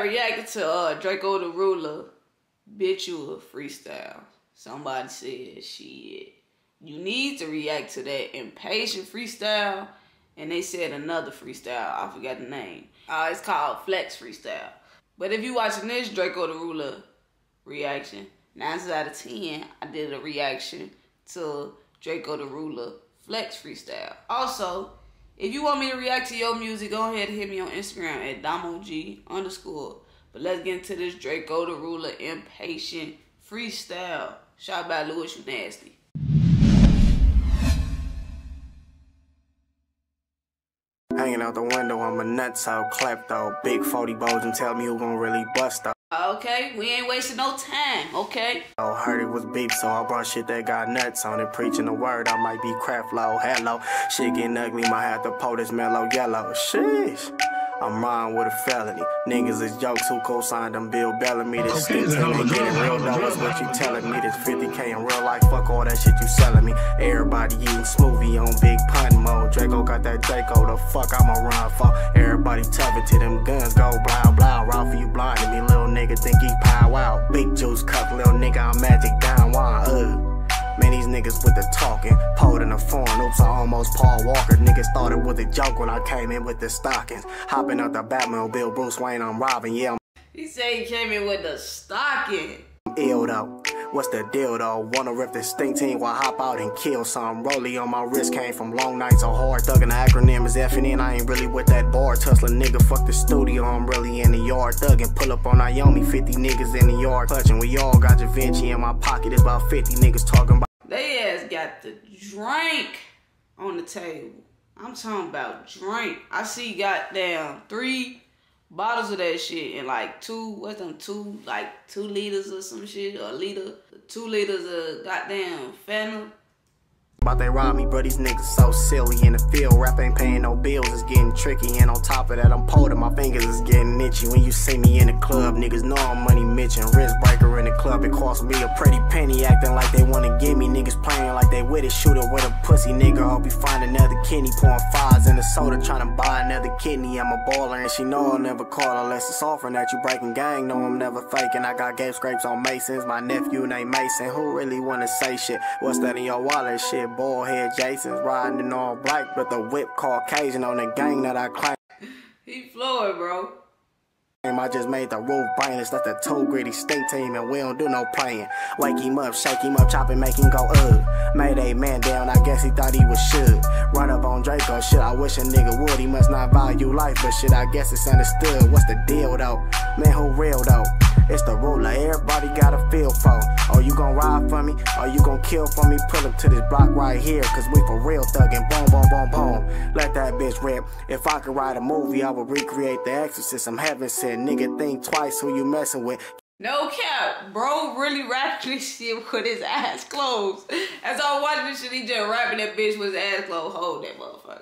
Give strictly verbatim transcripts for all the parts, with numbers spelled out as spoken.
reacted to uh, Draco the Ruler, Bitch You a Freestyle. Somebody said, shit, you need to react to that Impatient freestyle. And they said another freestyle. I forgot the name. Uh, it's called Flex Freestyle. But if you watching this Draco the Ruler reaction, nine out of ten, I did a reaction to Draco the Ruler Flex Freestyle. Also, if you want me to react to your music, go ahead and hit me on Instagram at DamoG underscore. But let's get into this Draco the Ruler Impatient freestyle. Shout out Louis, you nasty. Hanging out the window, I'm a nutso, klepto, big forty bows and tell me who gon' really bust though. Okay, we ain't wasting no time, okay? Oh, heard it was beef, so I brought shit that got nuts on it. Preaching the word, I might be crap low, hello. Shit getting ugly, might have to pull this mellow yellow. Sheesh. I'm riding with a felony. Niggas is jokes who co-signed them Bill Bellamy. This stick to me, getting real though, that's what you telling me. This fifty K in real life, fuck all that shit you selling me. Everybody eating smoothie on big pun mode. Draco got that Draco, the fuck I'ma run for. Everybody tough to them guns, go blah blah. Ralph, you blinding me, little nigga think he pow out. Big juice cup, little nigga, I'm magic down one, uh. Man, these niggas with the talking, pulled in the phone. Oops, I almost Paul Walker. Niggas thought it was a joke when I came in with the stockings. Hopping out the Batmobile, Bruce Wayne, I'm robbing, yeah. He said he came in with the stocking. I'm ill though. What's the deal though? Wanna rip the stink team while I hop out and kill some. Rollie on my wrist came from long nights of hard thugging. The acronym is F and N. I ain't really with that bar tussling. Nigga, fuck the studio. I'm really in the yard thugging. Pull up on Naomi, fifty niggas in the yard touching. We all got Da Vinci in my pocket. It's about fifty niggas talking about. They ass got the drink on the table. I'm talking about drink. I see goddamn three bottles of that shit and like two, what's them, two, like two liters or some shit, or a liter, two liters of goddamn Fanta. About they rob me, bro, these niggas so silly in the field. Rap ain't paying no bills, it's getting tricky. And on top of that, I'm pulling my fingers, it's getting itchy. When you see me in the club, niggas know I'm money mitching. Wrist breaker in the club, it cost me a pretty penny. Acting like they wanna get me, niggas playing like they with it. Shooter with a pussy nigga, hope you find another kidney. Pouring fives in the soda, trying to buy another kidney. I'm a baller and she know I'll never call unless it's offering that you breaking gang. No, I'm never faking. I got game scrapes on Masons, my nephew named Mason. Who really wanna say shit? What's that in your wallet? Shit, bald head Jason's riding in all black, but the whip Caucasian on the gang that I claim. He floored, bro. I just made the roof brainless. That's the two gritty stink team, and we don't do no playing. Wake him up, shake him up, chop and make him go ugh. Made a man down, I guess he thought he was should. Run up on Draco, shit, I wish a nigga would. He must not value life, but shit, I guess it's understood. What's the deal though? Man, who real though? It's the ruler, everybody got a feel for. Oh, you gon' ride for me? Or you gon' kill for me? Pull up to this block right here, cause we for real thuggin'. Boom, boom, boom, boom. Let that bitch rip. If I could write a movie, I would recreate The Exorcist. I'm heaven sent. Nigga, think twice who you messin' with. No cap, bro really rapping this shit with his ass closed. As I was watching this shit, he just rapping that bitch with his ass closed. Hold that motherfucker.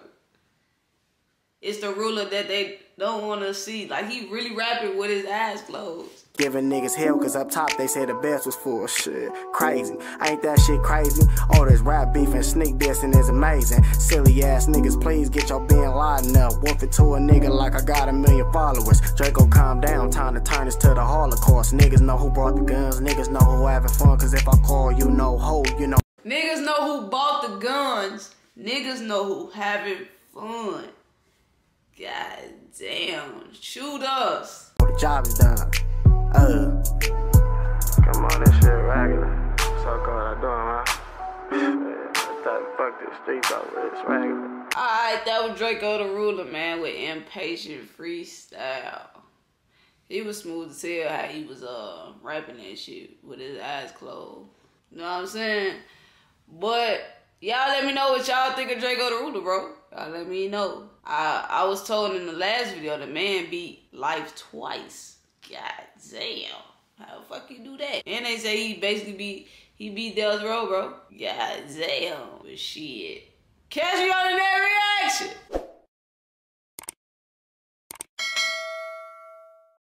It's the ruler that they don't want to see. Like, he really rapping with his eyes closed. Giving niggas hell cause up top they said the best was full. Shit, crazy. Ain't that shit crazy? All this rap beef and sneak dissing is amazing. Silly ass niggas, please get your bin Laden up. Wolf it to a nigga like I got a million followers. Draco, calm down, time to turn this to the Holocaust. Niggas know who brought the guns, niggas know who having fun. Cause if I call you know who, you know. Niggas know who bought the guns. Niggas know who having fun. God damn, shoot us. The job is done. Uh. Come on, this shit regular. So cold I doing, huh? I thought fuck this streets over, it's regular. Alright, that was Draco the Ruler, man, with Impatient freestyle. He was smooth as hell how he was uh rapping that shit with his eyes closed. You know what I'm saying? But y'all let me know what y'all think of Draco the Ruler, bro. Y'all let me know. I I was told in the last video the man beat Life twice. God damn. How the fuck you do that? And they say he basically beat he beat Death Row, bro. God damn. But shit. Catch me on the next reaction.